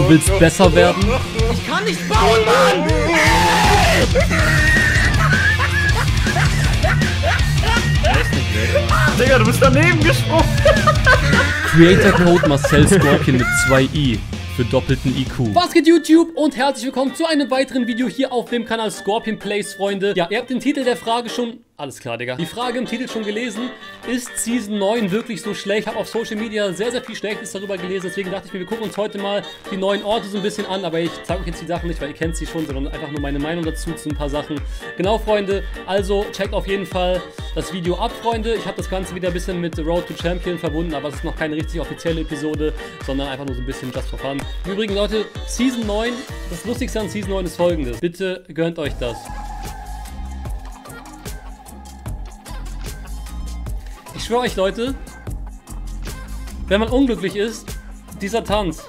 Du willst besser werden? Ich kann nicht bauen, Mann! Digga, du bist daneben gesprungen. Creator Code Marcel Scorpion mit 2i für doppelten IQ. Was geht YouTube und herzlich willkommen zu einem weiteren Video hier auf dem Kanal Scorpion Plays, Freunde. Ja, ihr habt den Titel der Frage schon... Alles klar, Digga. Die Frage im Titel schon gelesen. Ist Season 9 wirklich so schlecht? Ich habe auf Social Media sehr, sehr viel Schlechtes darüber gelesen. Deswegen dachte ich mir, wir gucken uns heute mal die neuen Orte so ein bisschen an. Aber ich zeige euch jetzt die Sachen nicht, weil ihr kennt sie schon, sondern einfach nur meine Meinung dazu zu ein paar Sachen. Genau, Freunde. Also checkt auf jeden Fall das Video ab, Freunde. Ich habe das Ganze wieder ein bisschen mit The Road to Champion verbunden, aber es ist noch keine richtig offizielle Episode, sondern einfach nur so ein bisschen just for fun. Im Übrigen, Leute, Season 9, das Lustigste an Season 9 ist folgendes. Bitte gönnt euch das. Ich schwöre euch, Leute, wenn man unglücklich ist, dieser Tanz.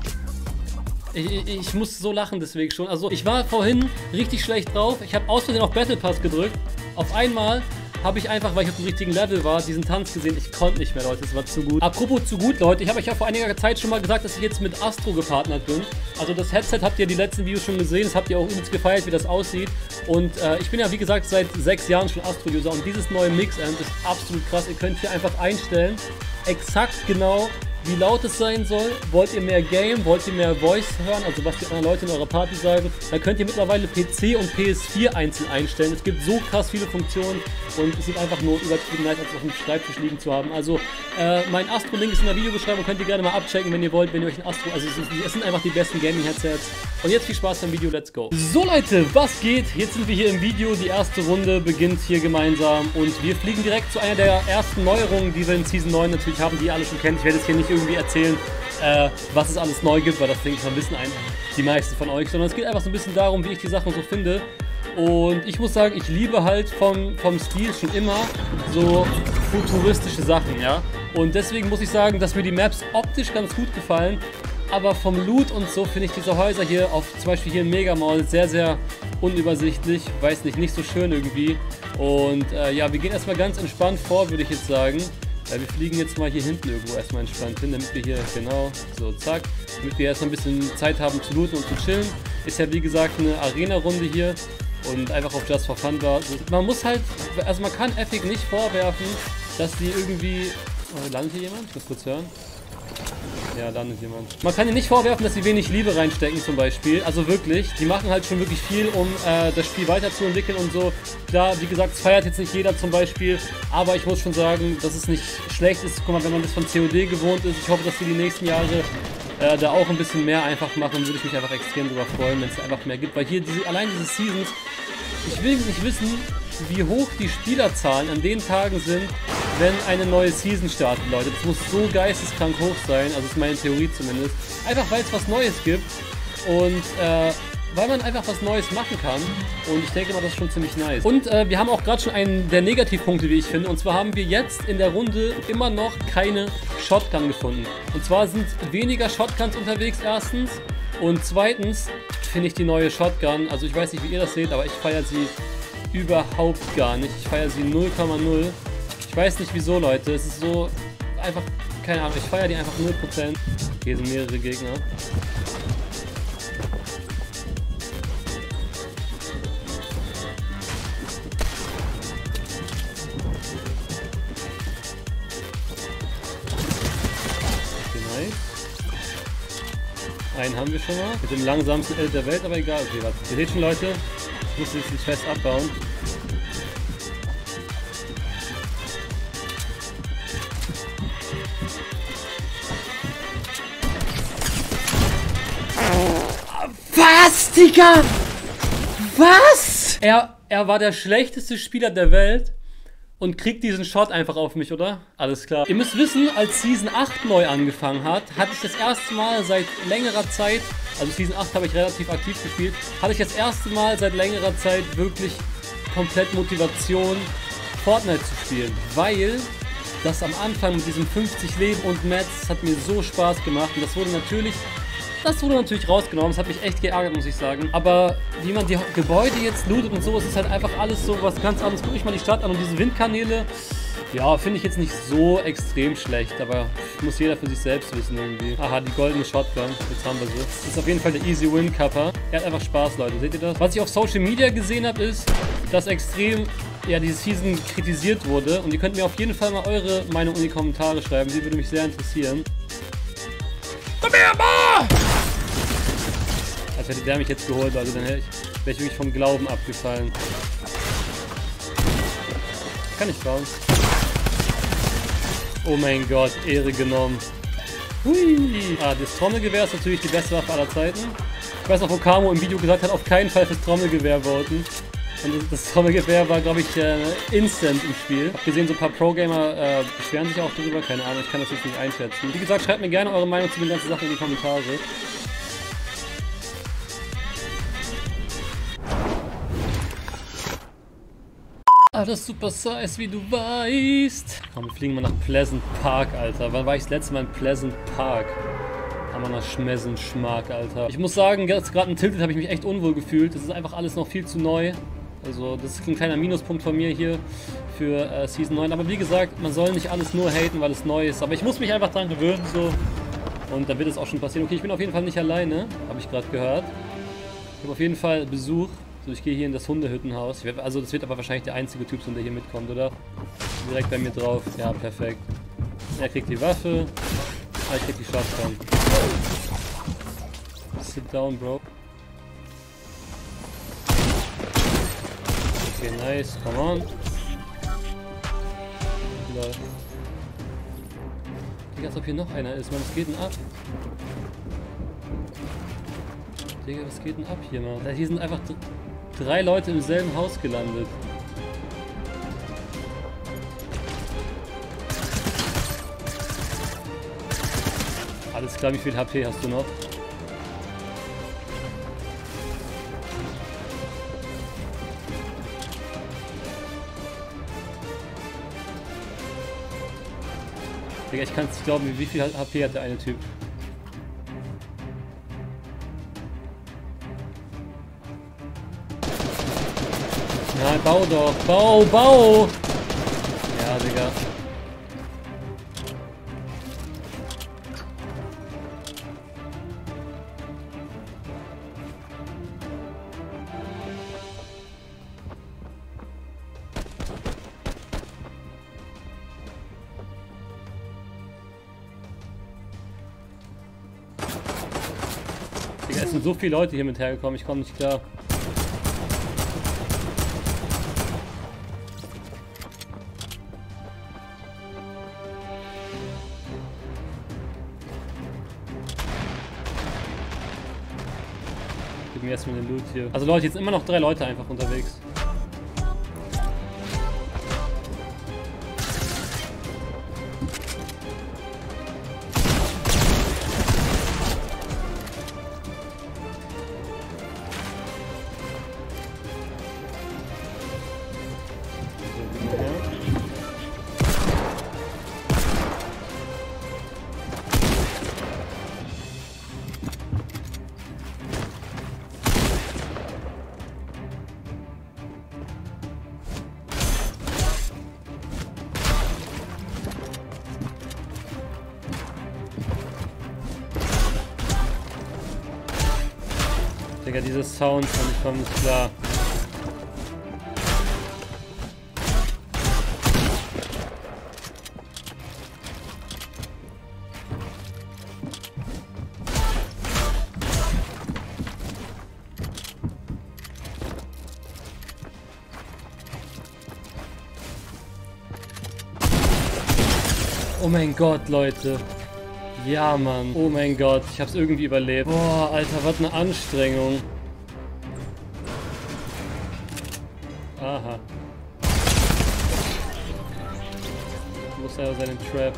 Ich muss so lachen deswegen schon. Also ich war vorhin richtig schlecht drauf. Ich habe aus Versehen auf Battle Pass gedrückt. Auf einmal habe ich einfach, weil ich auf dem richtigen Level war, diesen Tanz gesehen. Ich konnte nicht mehr, Leute. Es war zu gut. Apropos zu gut, Leute. Ich habe euch ja vor einiger Zeit schon mal gesagt, dass ich jetzt mit Astro gepartnert bin. Also das Headset habt ihr die letzten Videos schon gesehen. Das habt ihr auch übelst gefeiert, wie das aussieht. Und ich bin ja, wie gesagt, seit 6 Jahren schon Astro-User. Und dieses neue Mix-Amp ist absolut krass. Ihr könnt hier einfach einstellen, exakt genau, wie laut es sein soll. Wollt ihr mehr Game, wollt ihr mehr Voice hören, also was die anderen Leute in eurer Party sagen, dann könnt ihr mittlerweile PC und PS4 einzeln einstellen. Es gibt so krass viele Funktionen und es sieht einfach nur übertrieben nice, als auf dem Schreibtisch liegen zu haben. Also mein Astro-Link ist in der Videobeschreibung, könnt ihr gerne mal abchecken, wenn ihr wollt, wenn ihr euch ein Astro, also es sind einfach die besten Gaming-Headsets. Und jetzt viel Spaß beim Video, let's go. So Leute, was geht? Jetzt sind wir hier im Video, die erste Runde beginnt hier gemeinsam und wir fliegen direkt zu einer der ersten Neuerungen, die wir in Season 9 natürlich haben, die ihr alle schon kennt. Ich werde jetzt hier nicht irgendwie erzählen, was es alles neu gibt, weil das denke ich mal wissen die meisten von euch, sondern es geht einfach so ein bisschen darum, wie ich die Sachen so finde. Und ich muss sagen, ich liebe halt vom Stil schon immer so futuristische Sachen, ja. Und deswegen muss ich sagen, dass mir die Maps optisch ganz gut gefallen, aber vom Loot und so finde ich diese Häuser hier, zum Beispiel hier im Megamall, sehr, sehr unübersichtlich, weiß nicht so schön irgendwie. Und ja, wir gehen erstmal ganz entspannt vor, würde ich jetzt sagen. Ja, wir fliegen jetzt mal hier hinten irgendwo erstmal entspannt hin, damit wir hier, genau, so zack, damit wir erstmal ein bisschen Zeit haben zu looten und zu chillen. Ist ja wie gesagt eine Arena-Runde hier und einfach auf Just for Fun war. Man muss halt, also man kann Epic nicht vorwerfen, dass die irgendwie... Oh, landet hier jemand? Ich muss kurz hören. Ja, landet jemand. Man kann ihnen nicht vorwerfen, dass sie wenig Liebe reinstecken zum Beispiel. Also wirklich, die machen halt schon wirklich viel, um das Spiel weiterzuentwickeln und so. Klar, wie gesagt, es feiert jetzt nicht jeder zum Beispiel, aber ich muss schon sagen, dass es nicht schlecht ist. Guck mal, wenn man das von COD gewohnt ist, ich hoffe, dass sie die nächsten Jahre da auch ein bisschen mehr einfach machen, würde ich mich einfach extrem drüber freuen, wenn es einfach mehr gibt. Weil hier, allein diese Seasons, ich will nicht wissen, wie hoch die Spielerzahlen an den Tagen sind, wenn eine neue Season startet, Leute. Das muss so geisteskrank hoch sein, also ist meine Theorie zumindest. Einfach weil es was Neues gibt und weil man einfach was Neues machen kann und ich denke mal, das ist schon ziemlich nice. Und wir haben auch gerade schon einen der Negativpunkte, wie ich finde, und zwar haben wir jetzt in der Runde immer noch keine Shotgun gefunden. Und zwar sind weniger Shotguns unterwegs erstens und zweitens finde ich die neue Shotgun, also ich weiß nicht, wie ihr das seht, aber ich feiere sie überhaupt gar nicht. Ich feiere sie 0,0. Ich weiß nicht wieso, Leute. Es ist so einfach, keine Ahnung, ich feiere die einfach 0%. Hier sind mehrere Gegner. Okay, nice. Einen haben wir schon mal. Mit dem langsamsten L der Welt, aber egal. Okay, warte. Ihr seht schon, Leute. Ich muss jetzt fest abbauen. Was, Digga? Was? Er war der schlechteste Spieler der Welt und kriegt diesen Shot einfach auf mich, oder? Alles klar. Ihr müsst wissen, als Season 8 neu angefangen hat, hatte ich das erste Mal seit längerer Zeit, also Season 8 habe ich relativ aktiv gespielt, hatte ich das erste Mal seit längerer Zeit wirklich komplett Motivation, Fortnite zu spielen, weil das am Anfang mit diesem 50 Leben und Mats hat mir so Spaß gemacht und das wurde natürlich rausgenommen. Das hat mich echt geärgert, muss ich sagen. Aber wie man die Gebäude jetzt lootet und so, es ist halt einfach alles so was ganz anderes. Guck ich mal die Stadt an und diese Windkanäle. Ja, finde ich jetzt nicht so extrem schlecht, aber muss jeder für sich selbst wissen irgendwie. Aha, die goldene Shotgun. Jetzt haben wir sie. Das ist auf jeden Fall der Easy Win Kappa. Er hat einfach Spaß, Leute. Seht ihr das? Was ich auf Social Media gesehen habe, ist, dass extrem, ja, diese Season kritisiert wurde. Und ihr könnt mir auf jeden Fall mal eure Meinung in die Kommentare schreiben. Die würde mich sehr interessieren. Komm her, Ma! Als hätte der mich jetzt geholt, Leute. Dann wäre ich wirklich vom Glauben abgefallen. Kann ich bauen. Oh mein Gott, Ehre genommen. Hui. Ah, das Trommelgewehr ist natürlich die beste Waffe aller Zeiten. Ich weiß noch, wo Camo im Video gesagt hat, auf keinen Fall fürs Trommelgewehr voten. Und das Trommelgewehr war, glaube ich, instant im Spiel. Ich habe gesehen, so ein paar Pro-Gamer beschweren sich auch darüber. Keine Ahnung, ich kann das jetzt nicht einschätzen. Wie gesagt, schreibt mir gerne eure Meinung zu den ganzen Sachen in die Kommentare. Alles super size, wie du weißt. Komm, wir fliegen mal nach Pleasant Park, Alter. Wann war ich das letzte Mal in Pleasant Park? Haben wir nach Schmessen Schmack, Alter. Ich muss sagen, jetzt gerade in Tilted habe ich mich echt unwohl gefühlt. Das ist einfach alles noch viel zu neu. Also, das ist ein kleiner Minuspunkt von mir hier für Season 9. Aber wie gesagt, man soll nicht alles nur haten, weil es neu ist. Aber ich muss mich einfach dran gewöhnen, so. Und dann wird es auch schon passieren. Okay, ich bin auf jeden Fall nicht alleine, habe ich gerade gehört. Ich habe auf jeden Fall Besuch. So, ich gehe hier in das Hundehüttenhaus. Also das wird aber wahrscheinlich der einzige Typ sein, der hier mitkommt, oder? Direkt bei mir drauf. Ja, perfekt. Er kriegt die Waffe. Ah, ich krieg die Shotgun. Sit down, Bro. Okay, nice. Come on. Lol. Digga, als ob hier noch einer ist. Mann, was geht denn ab? Digga, was geht denn ab hier, Mann? Hier sind einfach 3 Leute im selben Haus gelandet. Alles klar, wie viel HP hast du noch? Digga, ich kann es nicht glauben, wie viel HP hat der eine Typ? Nein, bau doch. Bau! Ja, Digga. Digga, es sind so viele Leute hier mit hergekommen, ich komme nicht klar. Gib mir erstmal den Loot hier. Also Leute, jetzt sind immer noch 3 Leute einfach unterwegs. Digga, diese Sounds, und ich komme nicht klar. Oh mein Gott, Leute. Ja, Mann. Oh mein Gott, ich hab's irgendwie überlebt. Boah, Alter, was eine Anstrengung. Aha. Wo ist er seinen Trap?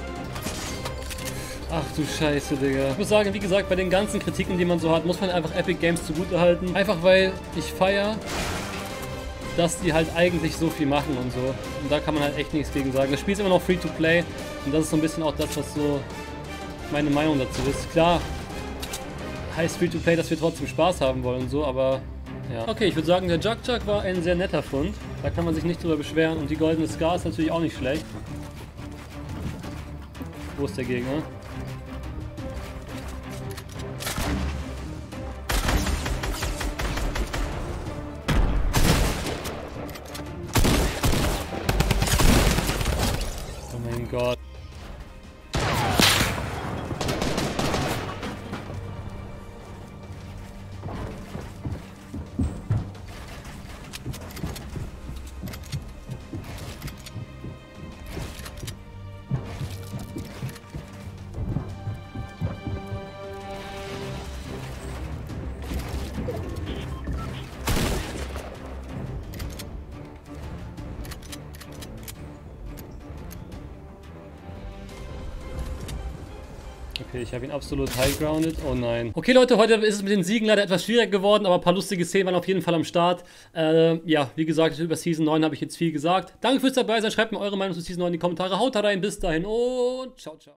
Ach du Scheiße, Digga. Ich muss sagen, wie gesagt, bei den ganzen Kritiken, die man so hat, muss man einfach Epic Games zugutehalten. Einfach weil ich feiere, dass die halt eigentlich so viel machen und so. Und da kann man halt echt nichts gegen sagen. Das Spiel ist immer noch Free-to-Play und das ist so ein bisschen auch das, was so meine Meinung dazu ist. Klar, heißt Free-to-Play, dass wir trotzdem Spaß haben wollen und so, aber Ja. Okay, ich würde sagen, der Jug war ein sehr netter Fund. Da kann man sich nicht drüber beschweren. Und die goldene Scar ist natürlich auch nicht schlecht. Wo ist der Gegner? Oh mein Gott. Okay, ich habe ihn absolut high-grounded. Oh nein. Okay, Leute, heute ist es mit den Siegen leider etwas schwieriger geworden, aber ein paar lustige Szenen waren auf jeden Fall am Start. Ja, wie gesagt, über Season 9 habe ich jetzt viel gesagt. Danke fürs dabei sein. Schreibt mir eure Meinung zu Season 9 in die Kommentare. Haut rein, bis dahin und ciao, ciao.